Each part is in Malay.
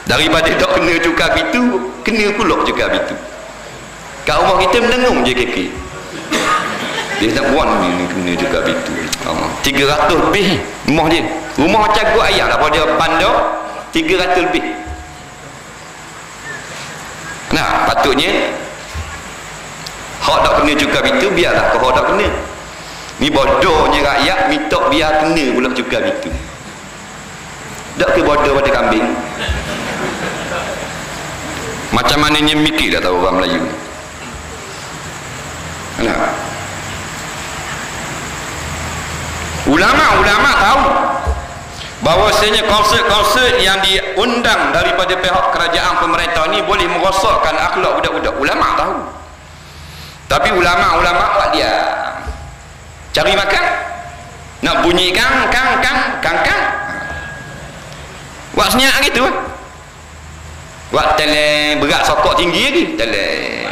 Daripada tak kena cukar itu, kena pula cukar itu. Kat rumah kita mendengung je kekek. Dia tak buat ni kena cukar itu. 300 lebih rumah dia. Rumah macam gua ayah lah, pada bandar 300 lebih. Nah, patutnya hak tak kena cukar itu, biarlah kau tak kena. Ni bodohnya rakyat minta biar kena pula cukar itu. Tak ke bodoh pada kambing. Macam mananya mikir dah tahu orang Melayu. Nah, ulama-ulama tahu bahawasanya konsert-konsert yang diundang daripada pihak kerajaan pemerintah ni boleh merosakkan akhlak budak-budak. Ulama tahu. Tapi ulama-ulama buat dia cari makan, nak bunyi kang. Buat senyap gitu. Buat teleng berat sokok tinggi lagi. Teleng.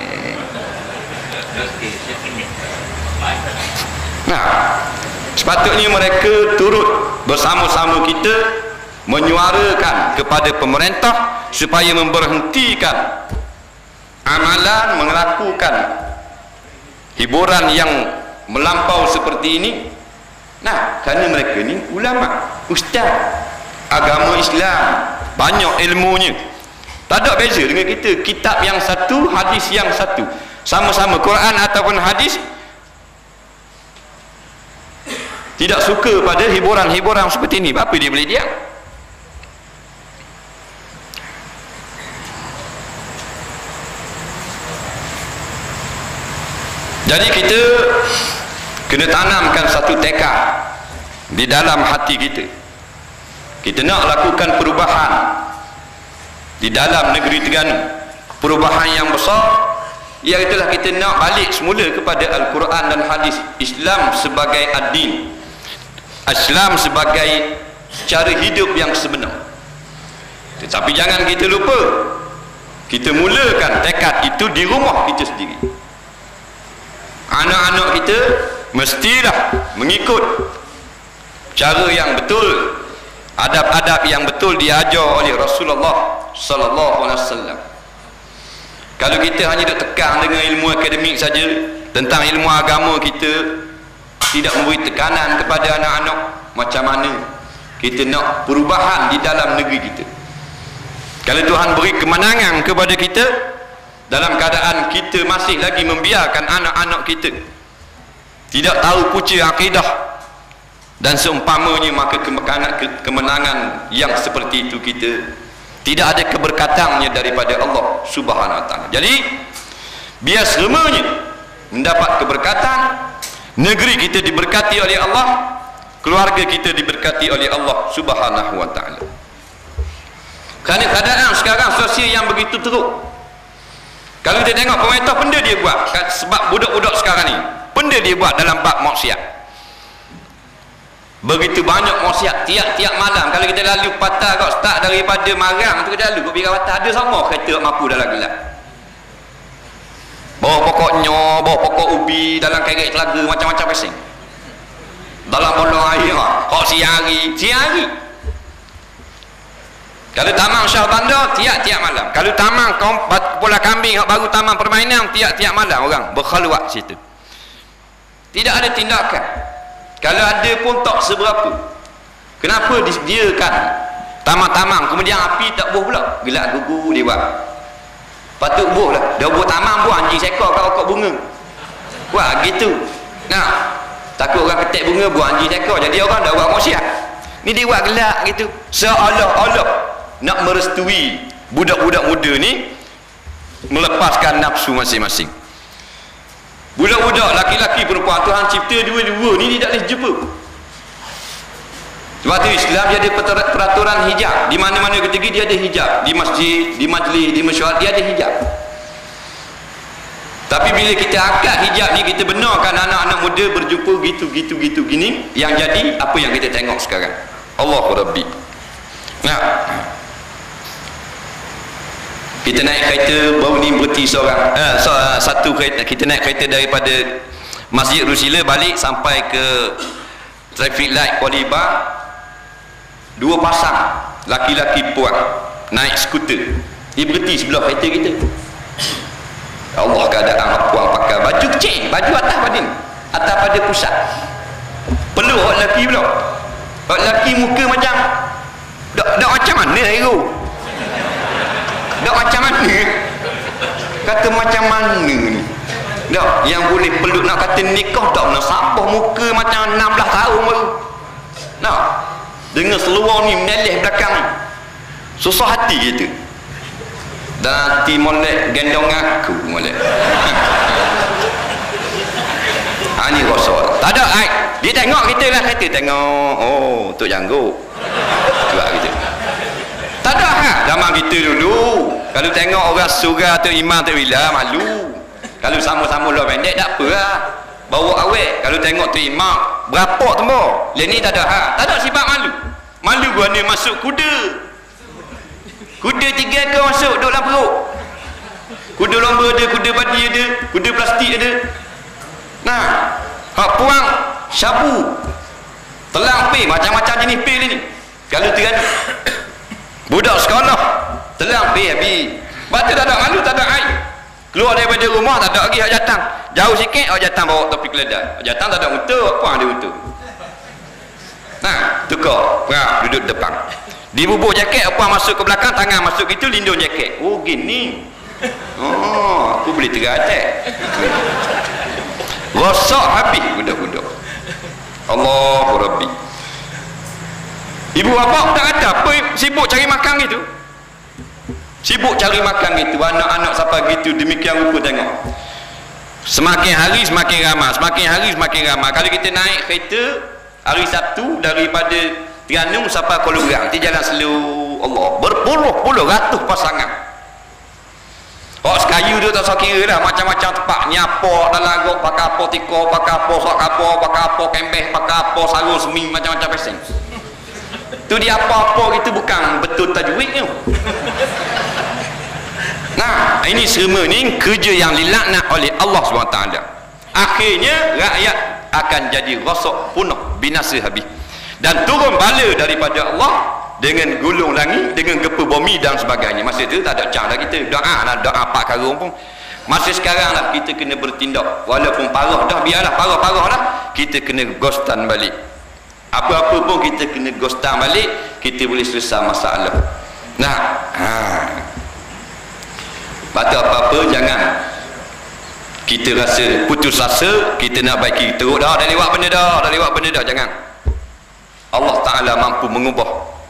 Nah, sepatutnya mereka turut bersama-sama kita menyuarakan kepada pemerintah supaya memberhentikan amalan melakukan hiburan yang melampau seperti ini. Nah, kerana mereka ni ulama, ustaz agama Islam, banyak ilmunya. Tak ada beza dengan kita. Kitab yang satu, hadis yang satu, sama-sama Quran ataupun hadis. Tidak suka pada hiburan-hiburan seperti ini, apa dia boleh diam? Jadi kita kena tanamkan satu tekad di dalam hati kita. Kita nak lakukan perubahan di dalam negeri Terengganu, perubahan yang besar, iaitulah kita nak balik semula kepada Al-Quran dan hadis. Islam sebagai ad-din, Islam sebagai cara hidup yang sebenar. Tetapi jangan kita lupa, kita mulakan tekad itu di rumah kita sendiri. Anak-anak kita mestilah mengikut cara yang betul, adab-adab yang betul diajar oleh Rasulullah sallallahu alaihi wasallam. Kalau kita hanya duk tekan dengan ilmu akademik saja tentang ilmu agama, kita tidak memberi tekanan kepada anak-anak, macam mana kita nak perubahan di dalam negeri kita? Kalau Tuhan beri kemenangan kepada kita, dalam keadaan kita masih lagi membiarkan anak-anak kita tidak tahu punca akidah dan seumpamanya, maka kemenangan yang seperti itu kita tidak ada keberkatannya daripada Allah Subhanahu Wa Taala. Jadi biar semuanya mendapat keberkatan, negeri kita diberkati oleh Allah, keluarga kita diberkati oleh Allah Subhanahu Wa Taala. Kerana keadaan sekarang sosial yang begitu teruk. Kalau kita tengok pemerintah, benda dia buat sebab budak-budak sekarang ni, benda dia buat dalam bab maksiat. Begitu banyak maksiat tiap-tiap malam. Kalau kita lalu patah kau start daripada Marang tu, kita lalu kau Bira Patah, ada sama kereta mampu dalam gelap. Bawa pokok nyo, bawa pokok ubi dalam kerek telaga, macam-macam pesing. Dalam bolong air, kau siang hari. Kalau Taman Shah Bandar, tiap-tiap malam. Kalau Taman Bola Kambing baru Taman Permainan, tiap-tiap malam orang berkhaluat situ. Tidak ada tindakan. Kalau ada pun tak seberapa. Kenapa disediakan taman-taman, kemudian api tak buh pula? Gelak gugur dia buat. Patut buh lah. Dah buh taman, buh anjing sekor kat pokok bunga. Wah gitu. Nah, takut orang ketik bunga, buh anjing sekor. Jadi orang dah buat maksiat. Ni dia buat gelak gitu. Seolah-olah nak merestui budak-budak muda ni melepaskan nafsu masing-masing. Budak-budak laki-laki perempuan Tuhan cipta dua-dua ni tidak boleh jumpa. Sebab tu Islam dia ada peraturan hijab. Di mana-mana kita pergi dia ada hijab. Di masjid, di majlis, di mesyuarat dia ada hijab. Tapi bila kita angkat hijab ni, kita benarkan anak-anak muda berjumpa gitu gini, yang jadi apa yang kita tengok sekarang. Allahu Rabbi. Nah, kita naik kereta baru ni berhenti seorang satu kereta, kita naik kereta daripada Masjid Rusila balik sampai ke traffic light Kuala Ibak, dua pasang laki-laki puan naik skuter, dia berhenti sebelah kereta kita. Allah, keadaan puan pakai baju kecil, baju atas pada pusat. Perlu orang lelaki pula. Orang lelaki muka macam dak macam mana hero? Dak macam mana? Kata macam mana ni? Dak yang boleh peluk nak kata nikah dak nak sabah muka macam 16 tahun baru. Nak dengan seluar ni meneleh belakang ni. Susah hati gitu. Dan hati molek gendong aku molek. Ni rasa tak ada air. Dia tengok kita lah, kata tengok, oh Tok Janggut juga kita. Tak ada zaman kita dulu kalau tengok orang surah Tok Imam Tok Bila malu. Kalau sama-sama lah pendek tak apa lah, bawa awet. Kalau tengok Tok Imam berapa tembok lain ni tak ada tak ada sifat malu gua ni masuk kuda 3 ekor masuk duduk dalam perut. Kuda lomba ada, kuda padi ada, kuda plastik ada. Nah, hak puang syabu telang pil, macam-macam jenis pil ni. Kalau teran budak sekolah telang pil habis. Batu tak ada malu, tak ada air. Keluar daripada rumah tak ada lagi hak jatang. Jauh sikit hak jatang bawa topi keledai. Hak jatang tak ada unta, puang ada unta. Nah, tukar, perang duduk depan. Dibubur jaket, puang masuk ke belakang, tangan masuk gitu, lindung jaket. Oh gini. Oh, aku boleh teratak. Rosak habis budak-budak. Allahu Rabbi. Ibu bapa tak kata apa, sibuk cari makan gitu. Sibuk cari makan gitu. Anak-anak sampai gitu, demikian rupa tengok. Semakin hari semakin ramai, semakin hari semakin ramai. Kalau kita naik kereta hari Sabtu daripada Terengganu sampai Kuala Lumpur, di jalan slow, Allah, berpuluh-puluh ratus pasangan. Oh sekayu tu tak kira dah, macam-macam tempat nyapok dalam gok, pakai apa tiko, pakai apa sok apa, pakai apa kembeh, pakai apa sarung semi, macam-macam pesing. Tu dia apa-apa itu bukan betul tajwidnya. Nah, ini semua ni kerja yang dilaknat oleh Allah SWT. Akhirnya rakyat akan jadi rosak punah, binasa habis. Dan turun bala daripada Allah dengan gulung langit, dengan gempa bumi dan sebagainya. Masa itu tak ada cang dah kita. Doa lah, doa Pak Karung pun. Masa sekarang lah kita kena bertindak. Walaupun parah dah, biarlah parah-parah lah. Kita kena gostan balik. Apa-apa pun kita kena gostan balik, kita boleh selesai masalah. Nah, Batu apa-apa jangan kita rasa putus asa, kita nak baiki teruk dah lewat benda dah, jangan. Allah Ta'ala mampu mengubah.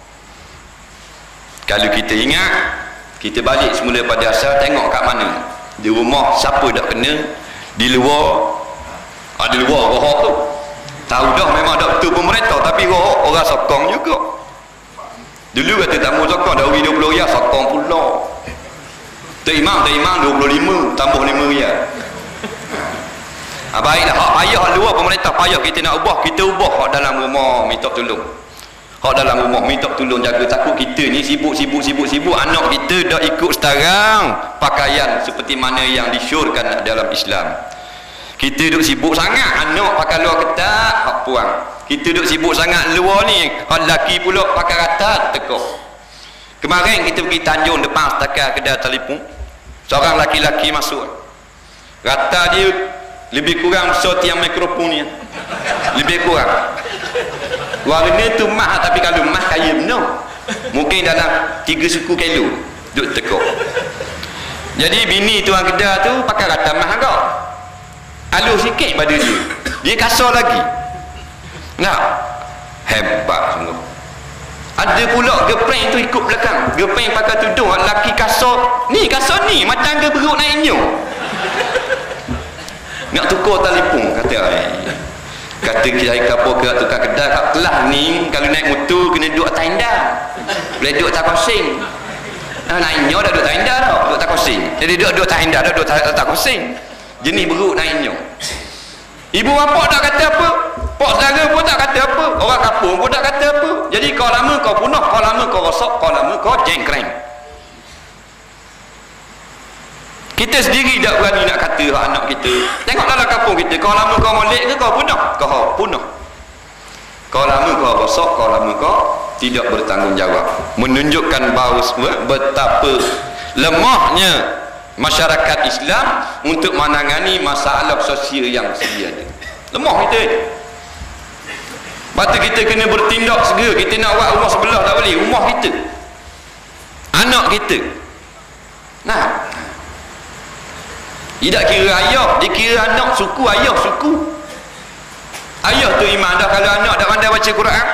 Kalau kita ingat, kita balik semula pada asal, tengok kat mana di rumah siapa dah kena, di luar ada luar rohok tu tahu dah memang dah betul pemerintah, tapi rohok orang sokong juga. Dulu kata tak mau sokong, dah 20 riyal sokong pula. Tok Imam 25 tambah 5 riyal. Baiklah, hak payah hak luar pemerintah payah kita nak ubah, kita ubah hak dalam rumah minta tolong. Hak dalam rumah minta tolong jaga, takut kita ni sibuk anak kita dah ikut sekarang pakaian seperti mana yang disyorkan dalam Islam. Kita duk sibuk sangat anak pakai luar ketat hak puang. Kita duk sibuk sangat luar ni, hak lelaki pula pakai ratat tekuk. Kemarin kita pergi Tanjung depan setakat kedai telefon. Seorang laki-laki masuk. Rata dia lebih kurang besar tiang mikrofon ni. Lebih kurang. Warna tu mah, tapi kalau mah kaya benar. Mungkin dalam 3 suku kilo duk tekuk. Jadi bini tuan kedai tu pakai rata mah agak. Halus sikit pada dia. Dia kasar lagi. Nah, hebat sungguh. Ada pula girlfriend tu ikut belakang. Girlfriend pakai tudung, lelaki kasar ni macam ke beruk naik nyok. Nak tukar telefon kata kita kapur ke tukar kedai kat kelas ni, kalau naik motor kena duduk atas tenda, boleh duduk atas kosing. Naik nyok dah duduk atas tenda dah, duduk atas kosing. Jadi duduk atas tenda dah, duduk atas kosing. Jenis beruk naik nyok. Ibu bapa tak kata apa, pak saudara pun tak kata apa, orang kampung pun tak kata apa. Jadi kau lama kau punah, kau lama kau rosak, kau lama kau jengkreng. Kita sendiri tak berani nak kata anak kita. Tengok dalam kampung kita, kau lama kau molek ke kau punah? Kau punah. Kau lama kau rosak, kau lama kau tidak bertanggungjawab, menunjukkan bahawa betapa lemahnya masyarakat Islam untuk menangani masalah sosial yang sedia ni. Lemah kita. Lepas tu kita kena bertindak segera. Kita nak buat rumah sebelah tak boleh, rumah kita, anak kita. Nah, tidak kira ayah, dikira anak, suku, ayah, suku. Ayah tu iman dah kalau anak dah pandai baca Quran.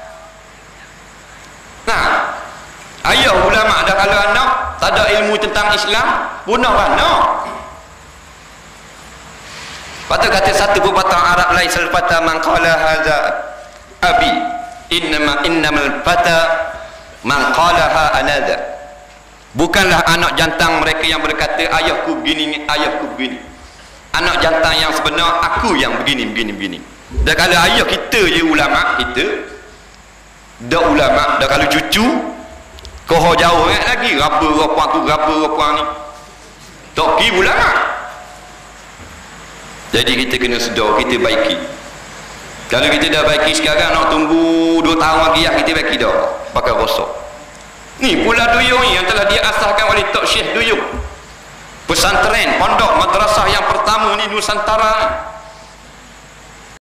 Nah, ayah ulama dah kalau anak tak ada ilmu tentang Islam, punah anak. Patut kata satu pepatah Arab lain, salfata man qala hadza abi innamal fata man qalaha anadha. Bukanlah anak jantan mereka yang berkata ayahku begini, ayahku begini. Anak jantan yang sebenar, aku yang begini. Dan kalau ayah kita je ulama, kita dah ulama, dah kalau cucu koho jauh lagi, raba puang tu, raba puang ni, tak pergi ulama. Jadi kita kena sedar, kita baiki. Kalau kita dah baiki sekarang, nak tunggu 2 tahun lagi kita baiki dah, bakal rosak. Ni pula Duyung ni yang telah diasaskan oleh Tok Syekh Duyung, pesantren, pondok, madrasah yang pertama ni Nusantara.